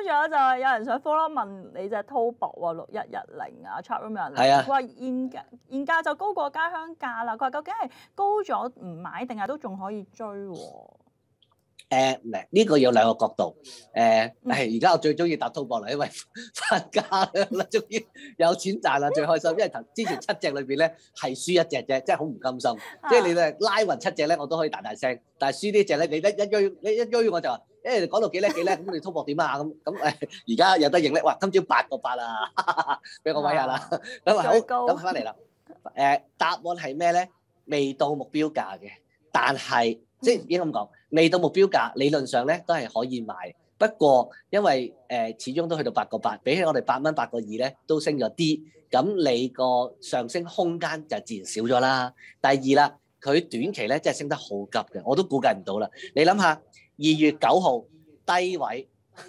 仲有就係有人想 follow 問你隻滔博喎6110啊 ，chat room 有人係啊佢話現價就高過家鄉價啦。佢話究竟係高咗唔買定係都仲可以追喎？ 呢個有兩個角度。而家我最中意搭滔博啦，因為翻家啦，終於有錢賺啦，最開心。因為之前7隻裏邊咧係輸一隻啫，真係好唔甘心。即係你哋拉勻7隻咧，我都可以大聲，但係輸呢隻咧，你一追我就話，你講到幾叻，咁你滔博點啊？咁而家有得認咧，哇！今朝8個8啊，俾我威下啦。咁好，咁翻嚟啦。答案係咩咧？未到目標價嘅，但係即係應該咁講，未到目標價，理論上咧都係可以買。不過因為始終都去到8個8，比起我哋8蚊8個2咧，都升咗啲。咁你個上升空間就自然少咗啦。第二啦，佢短期咧真係升得好急嘅，我都估計唔到啦。你諗下，2月9號低位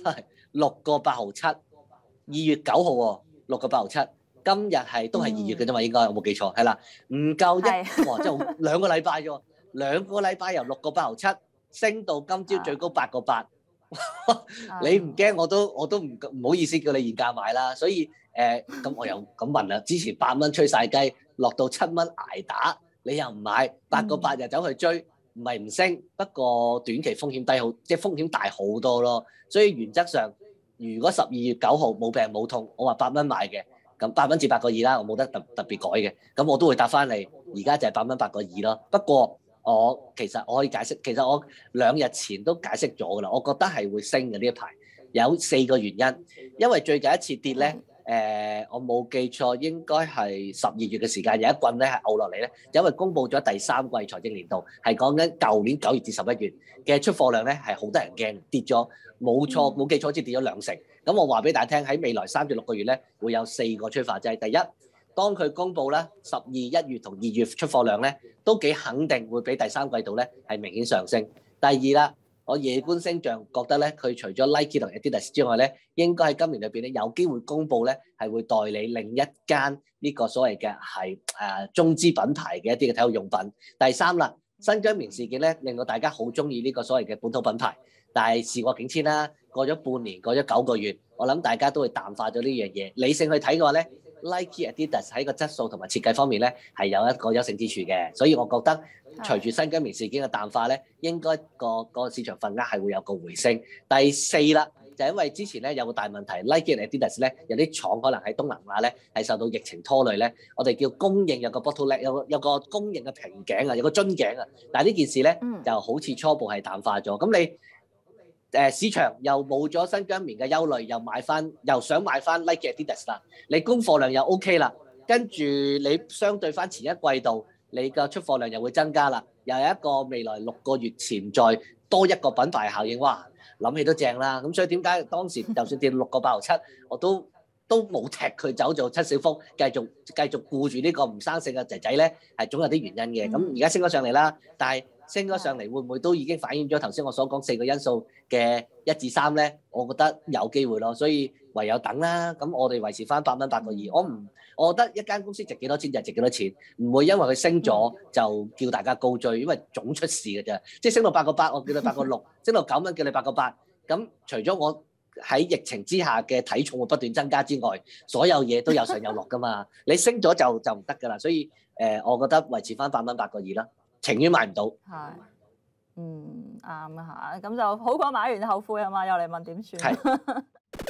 6個8毫7，2月9號喎6個8毫7。今日都係2月嘅啫嘛，應該我冇記錯，係啦，唔夠哇，即係2個禮拜啫喎，2個禮拜由6個8毫7升到今朝最高8個8，你唔驚我都唔好意思叫你現價買啦。所以咁我又咁問啦，之前8蚊吹晒雞，落到7蚊捱打，你又唔買8個8又走去追，唔係唔升，不過短期風險低好，即係風險大好多咯。所以原則上，如果12月9號冇病冇痛，我話8蚊買嘅。咁8蚊至8個2啦，我冇得特別改嘅，咁我都會答翻你。而家就係8蚊8個2咯。不過其實我可以解釋，其實我2日前都解釋咗噶啦。我覺得係會升嘅呢一排，有4個原因。因為最近一次跌咧，我冇記錯應該係12月嘅時間，有一棍咧係嘔落嚟咧，因為公佈咗第3季財政年度，係講緊舊年9月至11月嘅出貨量咧係好得人驚，跌咗冇錯冇記錯，好似跌咗2成。咁我話俾大家聽，喺未來3至6個月咧，會有4個催化劑。第一，當佢公佈咧12、1月同2月出貨量咧，都幾肯定會比第3季度咧係明顯上升。第二啦，我夜觀星象覺得咧，佢除咗 Nike 同 Adidas 之外咧，應該喺今年裏邊咧有機會公佈咧係會代理另一間呢個所謂嘅係中資品牌嘅一啲嘅體育用品。第三啦，新疆棉事件咧令到大家好中意呢個所謂嘅本土品牌，但係事過境遷啦。過咗半年，過咗9個月，我諗大家都會淡化咗呢樣嘢。理性去睇嘅話咧 ，Nike、Adidas 喺個質素同埋設計方面咧係有一個優勝之處嘅。所以我覺得隨住新疆棉事件嘅淡化咧，應該個市場份額係會有個回升。第四啦，就因為之前咧有個大問題 ，Nike 同 Adidas 咧有啲廠可能喺東南亞咧係受到疫情拖累咧，我哋叫供應有個 bottleneck，有個供應嘅瓶頸啊，有個樽頸啊。但係呢件事咧就好似初步係淡化咗。咁你市場又冇咗新疆棉嘅憂慮，又想買翻 Nike Adidas 啦，你供貨量又 OK 啦，跟住你相對翻前一季度，你嘅出貨量又會增加啦，又有一個未來6個月潛在多一個品牌效應，哇！諗起都正啦。咁所以點解當時就算跌6個8毫7，我都冇踢佢走做七小福，繼續顧住呢個唔生性嘅仔仔咧，係總有啲原因嘅。咁而家升咗上嚟啦，但係升咗上嚟會唔會都已經反映咗頭先我所講4個因素嘅1至3咧？我覺得有機會咯，所以唯有等啦。咁我哋維持翻8蚊8個2。我覺得一間公司值幾多錢就值幾多錢，唔會因為佢升咗就叫大家高追，因為總出事嘅啫。即係升到8個8，我叫你8個6；升到9蚊，叫你8個8。咁除咗我喺疫情之下嘅體重會不斷增加之外，所有嘢都有上有落噶嘛。你升咗就唔得噶啦。所以我覺得維持翻8蚊8個2啦。情願買唔到， 係，啱啊嚇，咁就好過買完後悔係嘛？又嚟問點算？